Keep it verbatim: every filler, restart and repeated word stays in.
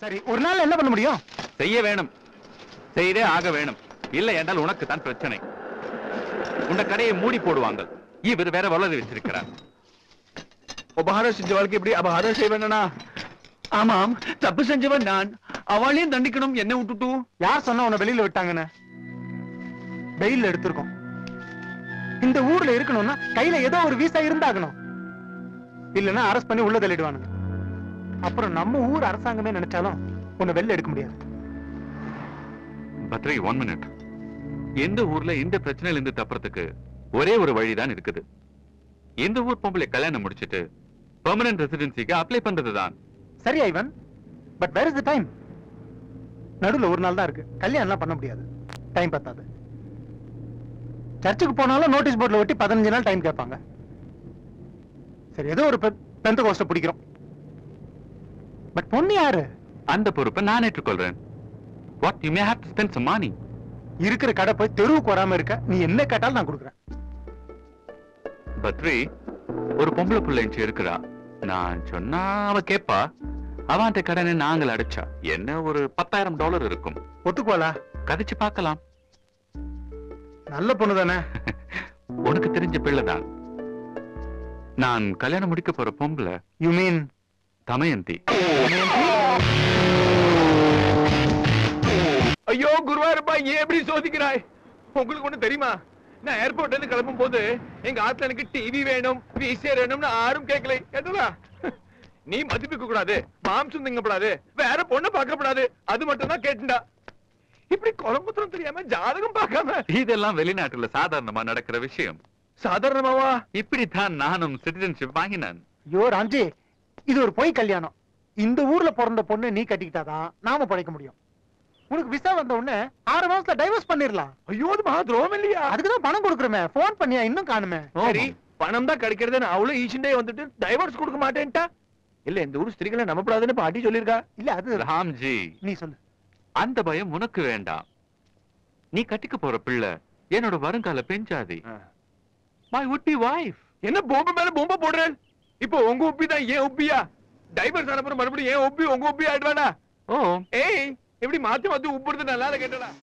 சரி, ஒரு நாள் என்ன பண்ண முடியும்? செய்ய வேணும், செய்தே ஆக வேணும். இல்லை என்றால் உனக்கு தான் பிரச்சனை. உன்னை கடையை மூடி போடுவாங்க. இவர் வேற வளர்ந்து வச்சிருக்கிறார். உபகாரம் செஞ்சவளுக்கு எப்படி அபகாரம் செய்வேனா? ஆமாம், தப்பு செஞ்சவன் நான். அவளையும் தண்டிக்கணும், என்ன விட்டுட்டு. யார் சொன்னா உன்னை வெளியில விட்டாங்கன்னு? வெயில்ல எடுத்திருக்கோம். இந்த ஊர்ல இருக்கணும்னா கையில ஏதோ ஒரு வீசா இருந்தாகணும். இல்லன்னா அரெஸ்ட் பண்ணி உள்ள தள்ளிடுவானுங்க. அப்புறம் நம்ம ஊர் அரசாங்கமே நினைச்சாலும் உன்னை வெளில எடுக்க முடியாது. Badri, one minute. எந்த ஊர்ல இந்த பிரச்சனையில இருந்து தப்புறதுக்கு ஒரே ஒரு வழிதான் இருக்குது. எந்த ஊர் பொம்பளை கல்யாணம் முடிச்சிட்டு பெர்மனன்ட் ரெசிடென்சிக்கு அப்ளை பண்றதுதான். சரி Ivan, but where is the time? நடுவுல ஒரு நாள் தான் இருக்கு. கல்யாணம் பண்ண முடியாது, டைம் பத்தாது. சர்ச்சுக்கு போனாலும் நோட்டீஸ் போர்ட்ல ஒட்டி பதினஞ்சு நாள் டைம் கேட்பாங்க. சரி, ஏதோ ஒரு பெந்தகோஸ்ட பிடிக்கிறோம். பட் பொண்ணு யாரு? அந்த பொறுப்பை நான் ஏற்றுக்கொள்றேன். What, you may have to spend some money. இருக்கிற கடை போய் தெருவுக்கு வராம இருக்க நீ என்ன கேட்டாலும் நான் கொடுக்குறேன். பத்ரி, ஒரு பொம்பளை பிள்ளை இருக்கிறா. நான் சொன்னா அவ கேப்பா. அவன் கடனை நாங்கள் அடைச்சா என்ன ஒரு பத்தாயிரம் டாலர் இருக்கும். ஒத்துக்குவாளா? கதைச்சு பார்க்கலாம். நல்ல பொண்ணு தானே? உனக்கு தெரிஞ்ச பிள்ளைதான். நான் கல்யாணம் முடிக்க போற பொம்பளை. You mean Damayanti? ஐயோ குருவாரப்பா, ஏன் எப்படி சோதிக்கிறாய்? உங்களுக்கு ஒண்ணு தெரியுமா? நான் ஏர்போர்ட்ல இருந்து கிளம்பும் போது எங்க ஆத்துல எனக்கு டிவி வேணும், விசிஆர் வேணும்னு யாரும் கேட்கல. கேட்டதா? நீ மதிப்பிக்க கூடாது, மாம்சம் திங்கப்படாது, வேற பொண்ணு பார்க்கப்படாது, அது மட்டும் தான் கேட்டுண்டா. இப்படி குழம்புத்திரம் தெரியாம ஜாதகம் பார்க்காம. இதெல்லாம் வெளிநாட்டுல சாதாரணமா நடக்கிற விஷயம். சாதாரணமாவா? இப்படித்தான் நானும் சிட்டிசன்ஷிப் வாங்கினேன். ஐயோ ராம்ஜி, இது ஒரு பொய் கல்யாணம். இந்த ஊர்ல பிறந்த பொண்ணு நீ கட்டிக்கிட்டாதான் நாம பழைக்க முடியும். உனக்கு விசா வந்த உடனே ஆறு மாசத்துல டைவர்ஸ் பண்ணிரலாம். ஐயோ, அது மகா துரோகம் இல்லையா? அதுக்குதான் பணம் கொடுக்குறமே. போன் பண்ணியா? இன்னும் காணுமே. சரி, பணம் தான் கிடைக்கிறது. அவ்வளவு ஈஷண்டே வந்துட்டு டைவர்ஸ் கொடுக்க மாட்டேன்ட்டா? இல்ல, இந்த ஊர் ஸ்திரீகளை நம்பப்படாதுன்னு பாட்டி சொல்லிருக்கா. இல்ல, அது ராம்ஜி, நீ சொல்லு. அந்த பயம் உனக்கு வேண்டாம். நீ கட்டிக்க போற பிள்ளை என்னோட வருங்கால பெஞ்சாதி. My would be wife. என்ன பொம்பை மேல பொம்பை போடுறேன்? இப்போ உங்க உப்பி தான் ஏன் உப்பியா? டைவர்ஸ் அனுப்புற மறுபடியும் ஏன் உப்பி உங்க உப்பி ஆயிடுவானா? ஓ, ஏய், எப்படி மாத்தி மாத்தி உப்புறது நல்லா கேட்டடா.